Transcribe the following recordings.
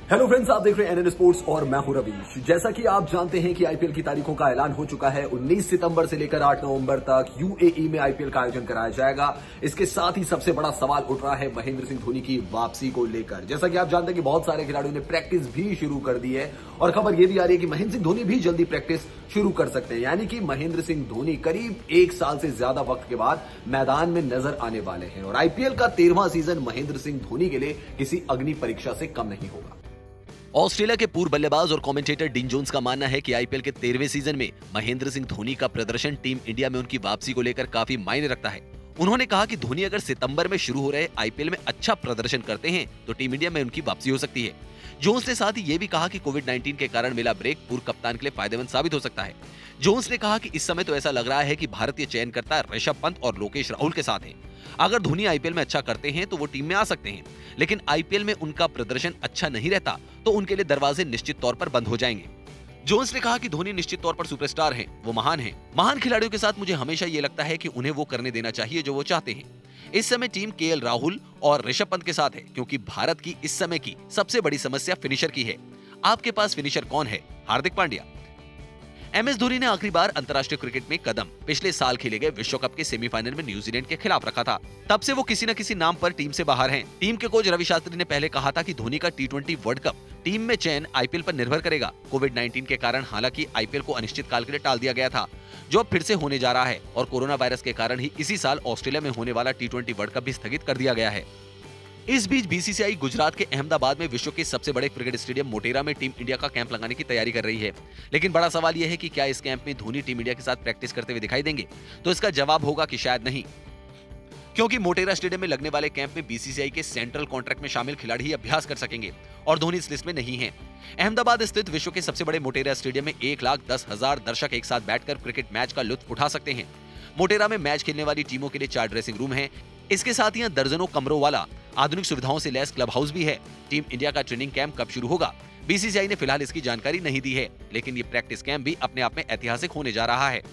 Hello friends, आप देख रहे हैं एनएन स्पोर्ट्स और मैं हूं रवीश। जैसा कि आप जानते हैं कि आईपीएल की तारीखों का ऐलान हो चुका है। 19 सितंबर से लेकर 8 नवंबर तक यूएई में आईपीएल का आयोजन कराया जाएगा। इसके साथ ही सबसे बड़ा सवाल उठ रहा है महेंद्र सिंह धोनी की वापसी को लेकर। जैसा कि आप जानते हैं कि बहुत सारे खिलाड़ियों ने प्रैक्टिस भी शुरू कर दी है और खबर यह भी आ रही है कि महेंद्र सिंह धोनी भी जल्दी प्रैक्टिस शुरू कर सकते हैं। यानी कि महेंद्र सिंह धोनी करीब 1 साल से ज्यादा वक्त के बाद मैदान में नजर आने वाले हैं और आईपीएल का 13वां सीजन महेंद्र सिंह धोनी के लिए किसी अग्नि परीक्षा से कम नहीं होगा। ऑस्ट्रेलिया के पूर्व बल्लेबाज और कमेंटेटर डीन जोन्स का मानना है कि आईपीएल के 13वें सीजन में महेंद्र सिंह धोनी का प्रदर्शन टीम इंडिया में उनकी वापसी को लेकर काफी मायने रखता है। उन्होंने कहा कि धोनी अगर सितंबर में शुरू हो रहे आईपीएल में अच्छा प्रदर्शन करते हैं तो टीम इंडिया में उनकी वापसी हो सकती है। जोन्स ने साथ ही ये भी कहा कि कोविड-19 के कारण मिला ब्रेक पूर्व कप्तान के लिए फायदेमंद साबित हो सकता है। जोन्स ने कहा कि इस समय तो ऐसा लग रहा है कि भारतीय चयनकर्ता ऋषभ पंत और लोकेश राहुल के साथ हैं। अगर धोनी आईपीएल में अच्छा करते हैं तो वो टीम में आ सकते हैं, लेकिन आईपीएल में उनका प्रदर्शन अच्छा नहीं रहता तो उनके लिए दरवाजे निश्चित तौर पर बंद हो जाएंगे। जोन्स ने कहा कि धोनी निश्चित तौर पर सुपरस्टार हैं, वो महान हैं। महान खिलाड़ियों के साथ मुझे हमेशा ये लगता है कि उन्हें वो करने देना चाहिए जो वो चाहते हैं। इस समय टीम केएल राहुल और ऋषभ पंत के साथ है, क्योंकि भारत की इस समय की सबसे बड़ी समस्या फिनिशर की है। आपके पास फिनिशर कौन है? हार्दिक पांड्या। एमएस धोनी ने आखिरी बार अंतर्राष्ट्रीय क्रिकेट में कदम पिछले साल खेले गए विश्व कप के सेमीफाइनल में न्यूजीलैंड के खिलाफ रखा था। तब से वो किसी न किसी नाम पर टीम से बाहर हैं। टीम के कोच रवि शास्त्री ने पहले कहा था कि धोनी का टी20 वर्ल्ड कप टीम में चयन आईपीएल पर निर्भर करेगा। कोविड-19 के कारण हालांकि आईपीएल को अनिश्चित काल के लिए टाल दिया गया था, जो अब फिर से होने जा रहा है और कोरोना वायरस के कारण ही इसी साल ऑस्ट्रेलिया में होने वाला टी20 वर्ल्ड कप भी स्थगित कर दिया गया है। इस बीच बीसीसीआई गुजरात के अहमदाबाद में विश्व के सबसे बड़े क्रिकेट स्टेडियम मोटेरा में टीम इंडिया का कैंप लगाने की तैयारी कर रही है। लेकिन बड़ा सवाल यह है कि क्या इस कैंप में धोनी टीम इंडिया के साथ प्रैक्टिस करते हुए दिखाई देंगे? तो इसका जवाब होगा कि शायद नहीं, क्योंकि मोटेरा स्टेडियम में लगने वाले कैंप में बीसीसीआई के सेंट्रल कॉन्ट्रैक्ट में शामिल खिलाड़ी ही अभ्यास कर सकेंगे और धोनी इस लिस्ट में नहीं है। अहमदाबाद स्थित विश्व के सबसे बड़े मोटेरा स्टेडियम में 1,10,000 दर्शक एक साथ बैठकर क्रिकेट मैच का लुत्फ उठा सकते हैं। मोटेरा में मैच खेलने वाली टीमों के लिए 4 ड्रेसिंग रूम हैं। इसके साथ ही दर्जनों कमरों वाला आधुनिक सुविधाओं से लैस क्लब हाउस भी है। टीम इंडिया का ट्रेनिंग कैंप कब शुरू होगा, बीसीसीआई ने फिलहाल इसकी जानकारी नहीं दी है, लेकिन ये प्रैक्टिस कैंप भी अपने आप में ऐतिहासिक होने जा रहा है।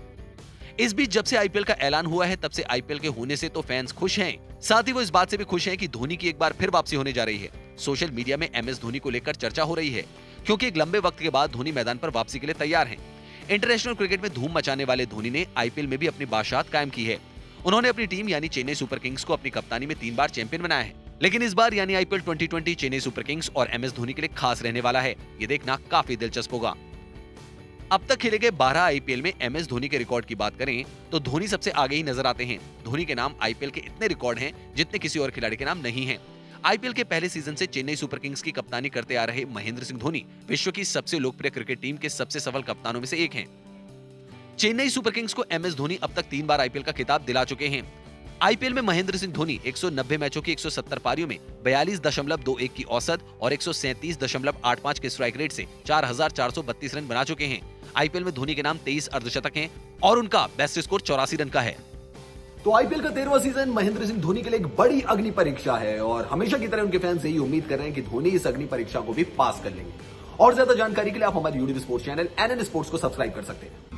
इस बीच जब से आईपीएल का ऐलान हुआ है तब से आईपीएल के होने से तो फैंस खुश हैं, साथ ही वो इस बात से भी खुश हैं कि धोनी की एक बार फिर वापसी होने जा रही है। सोशल मीडिया में एमएस धोनी को लेकर चर्चा हो रही है, क्योंकि एक लंबे वक्त के बाद धोनी मैदान पर वापसी के लिए तैयार हैं। इंटरनेशनल क्रिकेट में धूम मचाने वाले धोनी ने आईपीएल में भी अपनी बादशाहत कायम की है। उन्होंने अपनी टीम यानी चेन्नई सुपर किंग्स को अपनी कप्तानी में 3 बार चैंपियन बनाया है, लेकिन इस बार यानी आईपीएल 2020 चेन्नई सुपर किंग्स और एमएस धोनी के लिए खास रहने वाला है। ये देखना काफी दिलचस्प होगा। अब तक खेले गए 12 आईपीएल में एमएस धोनी के रिकॉर्ड की बात करें तो धोनी सबसे आगे ही नजर आते हैं। धोनी के नाम आईपीएल के इतने रिकॉर्ड हैं जितने किसी और खिलाड़ी के नाम नहीं हैं। आईपीएल के पहले सीजन से चेन्नई सुपर किंग्स की कप्तानी करते आ रहे महेंद्र सिंह धोनी विश्व की सबसे लोकप्रिय क्रिकेट टीम के सबसे सफल कप्तानों में से एक हैं। चेन्नई सुपर किंग्स को एमएस धोनी अब तक 3 बार आईपीएल का खिताब दिला चुके हैं। आईपीएल में महेंद्र सिंह धोनी 190 मैचों की 170 पारियों में 42.21 की औसत और 137.85 के स्ट्राइक रेट से 4,432 रन बना चुके हैं। आईपीएल में धोनी के नाम 23 अर्धशतक हैं और उनका बेस्ट स्कोर 84 रन का है। तो आईपीएल का 13वां सीजन महेंद्र सिंह धोनी के लिए एक बड़ी अग्नि परीक्षा है और हमेशा की तरह उनके फैंस यही उम्मीद कर रहे हैं कि धोनी इस अग्नि परीक्षा को भी पास कर लेंगे। और ज्यादा जानकारी के लिए आप हमारे YouTube sports channel NN sports को सब्सक्राइब कर सकते हैं।